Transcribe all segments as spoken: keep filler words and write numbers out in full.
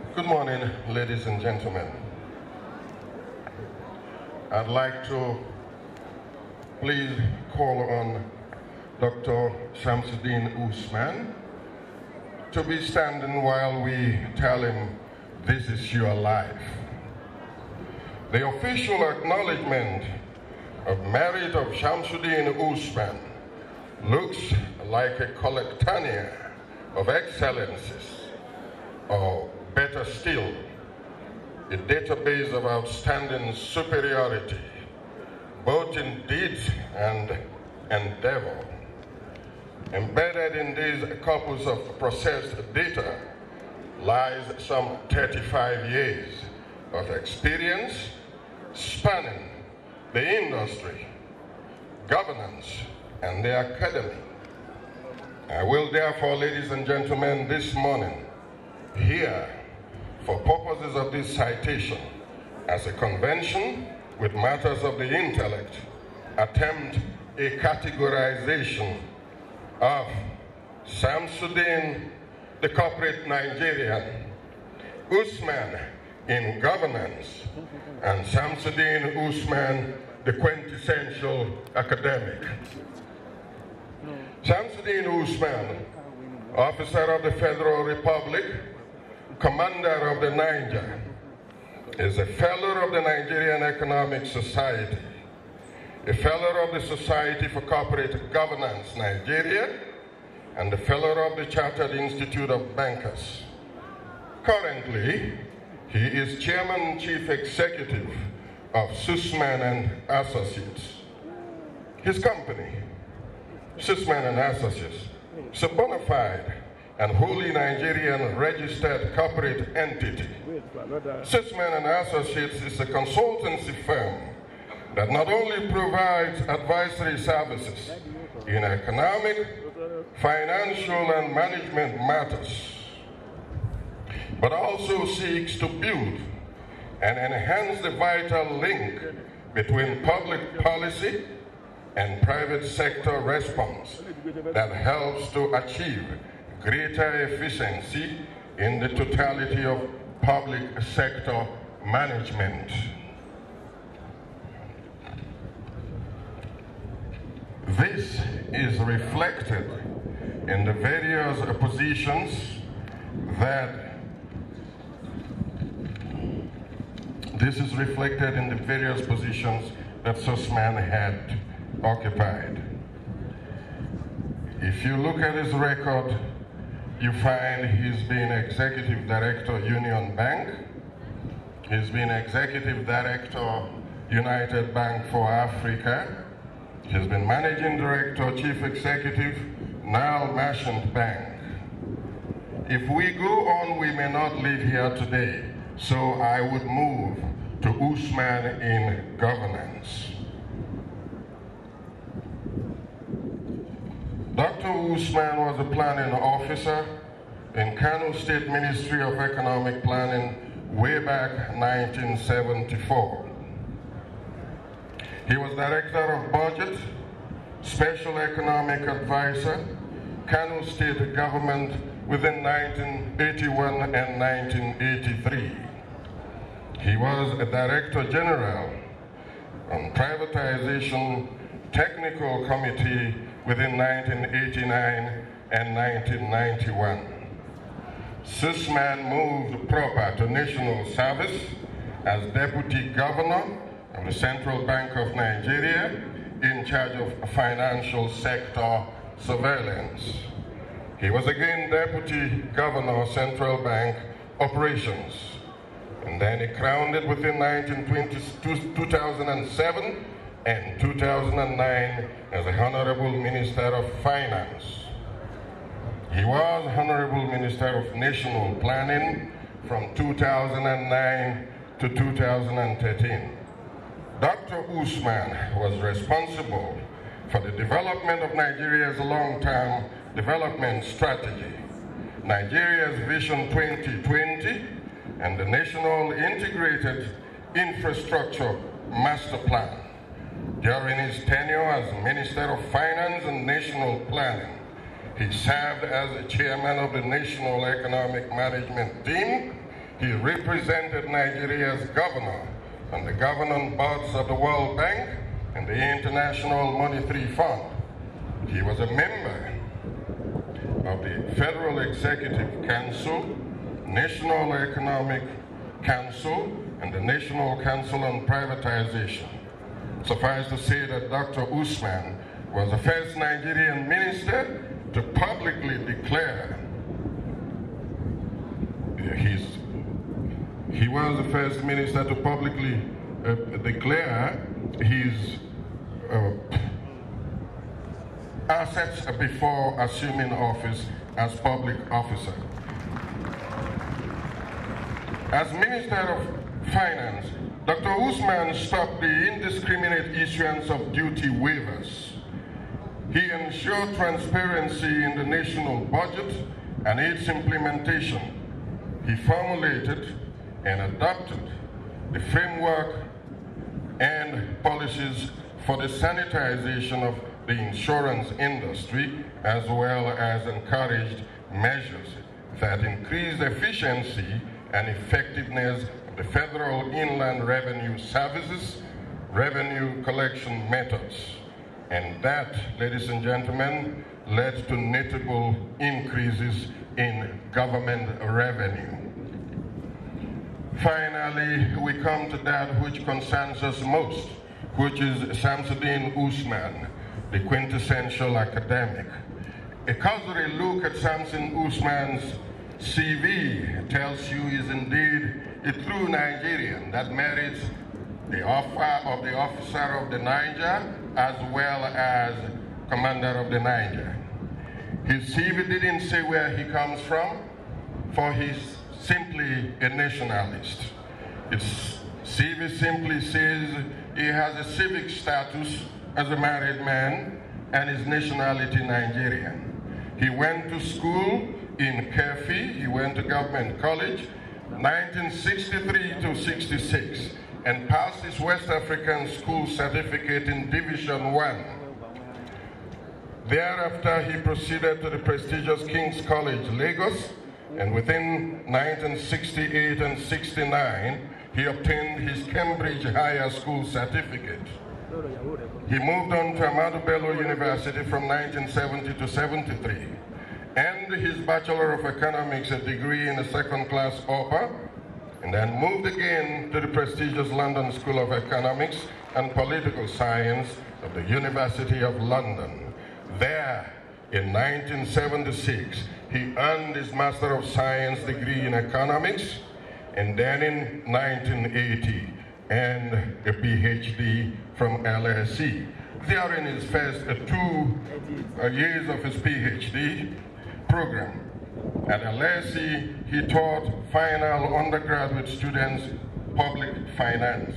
Good morning, ladies and gentlemen. I'd like to please call on Doctor Shamsudeen Usman to be standing while we tell him, "This is your life." The official acknowledgement of merit of Shamsudeen Usman looks like a collectanea of excellences, or better still, a database of outstanding superiority, both in deeds and endeavor. Embedded in these corpus of processed data lies some thirty-five years of experience spanning the industry, governance, and the academy. I will therefore, ladies and gentlemen, this morning, here, for purposes of this citation, as a convention with matters of the intellect, attempt a categorization of Shamsudeen, the corporate Nigerian, Usman in governance, and Shamsudeen Usman, the quintessential academic. Shamsudeen Usman, officer of the Federal Republic, commander of the Niger, is a fellow of the Nigerian Economic Society, a fellow of the Society for Corporate Governance Nigeria, and a fellow of the Chartered Institute of Bankers. Currently, he is chairman and chief executive of Usman and Associates. His company, Usman and Associates, is a bona fide and wholly Nigerian registered corporate entity. Usman and Associates is a consultancy firm that not only provides advisory services in economic, financial, and management matters, but also seeks to build and enhance the vital link between public policy and private sector response that helps to achieve greater efficiency in the totality of public sector management. This is reflected in the various positions that this is reflected in the various positions that Usman had occupied. If you look at his record, you find he's been Executive Director, Union Bank. He's been Executive Director, United Bank for Africa. He's been Managing Director, Chief Executive, Nile Merchant Bank. If we go on, we may not live here today, so I would move to Usman in governance. Doctor Usman was a planning officer in Kano State Ministry of Economic Planning way back nineteen seventy-four. He was Director of Budget, Special Economic Advisor, Kano State Government within nineteen eighty-one and nineteen eighty-three. He was a Director General on Privatization Technical Committee within nineteen eighty-nine and nineteen ninety-one. Usman moved proper to national service as Deputy Governor of the Central Bank of Nigeria in charge of financial sector surveillance. He was again Deputy Governor of Central Bank Operations, and then he crowned it within nineteen twenty, two thousand seven and two thousand nine as the Honorable Minister of Finance. He was Honorable Minister of National Planning from two thousand nine to two thousand thirteen. Doctor Usman was responsible for the development of Nigeria's long-term development strategy, Nigeria's Vision twenty twenty, and the National Integrated Infrastructure Master Plan. During his tenure as Minister of Finance and National Planning, he served as the chairman of the National Economic Management Team. He represented Nigeria's governor on the governing boards of the World Bank and the International Monetary Fund. He was a member of the Federal Executive Council, National Economic Council, and the National Council on Privatization. Suffice to say that Doctor Usman was the first Nigerian minister to publicly declare his, he was the first minister to publicly uh, declare his uh, assets before assuming office as public officer. As Minister of Finance, Doctor Usman stopped the indiscriminate issuance of duty waivers. He ensured transparency in the national budget and its implementation. He formulated and adopted the framework and policies for the sanitization of the insurance industry, as well as encouraged measures that increase efficiency and effectiveness of the federal inland revenue services, revenue collection methods. And that, ladies and gentlemen, led to notable increases in government revenue. Finally, we come to that which concerns us most, which is Shamsudeen Usman, the quintessential academic. A cursory look at Shamsudeen Usman's C V tells you he's indeed a true Nigerian that merits the offer of the officer of the Niger as well as commander of the Niger. His C V didn't say where he comes from, for he's simply a nationalist. His C V simply says he has a civic status as a married man and his nationality Nigerian. He went to school in Kefi, he went to government college, nineteen sixty-three to sixty-six, and passed his West African school certificate in Division One. Thereafter, he proceeded to the prestigious King's College, Lagos, and within nineteen sixty-eight and sixty-nine, he obtained his Cambridge Higher School certificate. He moved on to Ahmadu Bello University from nineteen seventy to seventy-three, and his Bachelor of Economics, a degree in a second-class upper, and then moved again to the prestigious London School of Economics and Political Science of the University of London. There, in nineteen seventy-six, he earned his Master of Science degree in Economics, and then in nineteen eighty, and a P H D from L S E. During his first uh, two uh, years of his P H D program at L S E, he taught final undergraduate students public finance.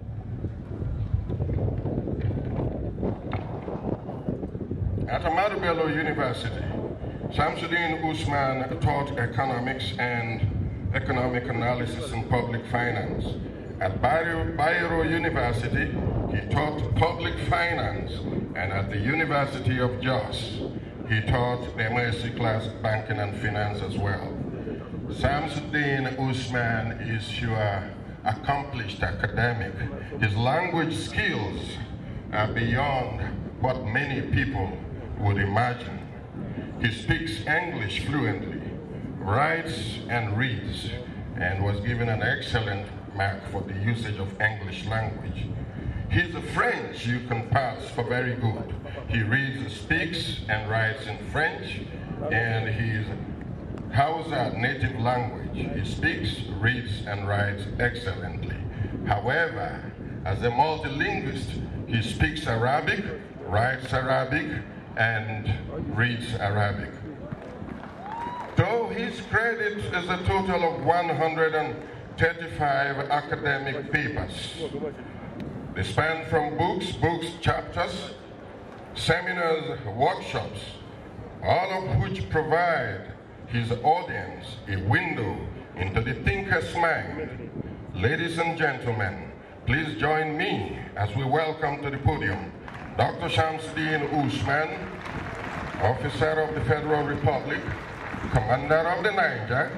At Ahmadu Bello University, Shamsudeen Usman taught economics and economic analysis and public finance. At Bayero, Bayero University, he taught public finance, and at the University of Jos, he taught the M S c class banking and finance as well. Shamsudeen Usman is your accomplished academic. His language skills are beyond what many people would imagine. He speaks English fluently, writes and reads, and was given an excellent mark for the usage of English language. He's a French you can pass for very good. He reads, speaks, and writes in French, and he's Hausa native language. He speaks, reads, and writes excellently. However, as a multilinguist, he speaks Arabic, writes Arabic, and reads Arabic. Though his credit is a total of one hundred thirty-five academic papers. They span from books, books, chapters, seminars, workshops, all of which provide his audience a window into the thinker's mind. Ladies and gentlemen, please join me as we welcome to the podium Doctor Shamsudeen Usman, Officer of the Federal Republic, Commander of the Niger,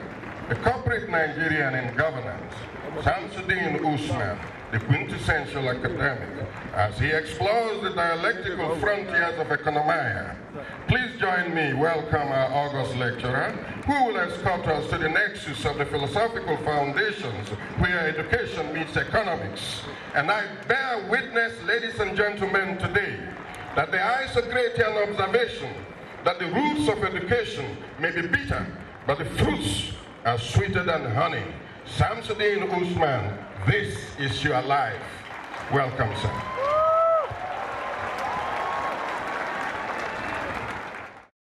a corporate Nigerian in governance, Shamsudeen Usman, the quintessential academic, as he explores the dialectical frontiers of economia. Please join me welcome our august lecturer, who will escort us to the nexus of the philosophical foundations where education meets economics. And I bear witness, ladies and gentlemen, today, that the Isocratian observation that the roots of education may be bitter, but the fruits are sweeter than honey. Shamsudeen Usman, this is your life. Welcome, sir.